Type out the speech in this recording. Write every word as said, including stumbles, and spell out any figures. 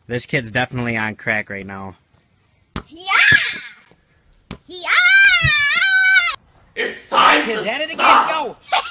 This kid's definitely on crack right now. Yeah! Yeah! It's time Kids to at it again, stop! go!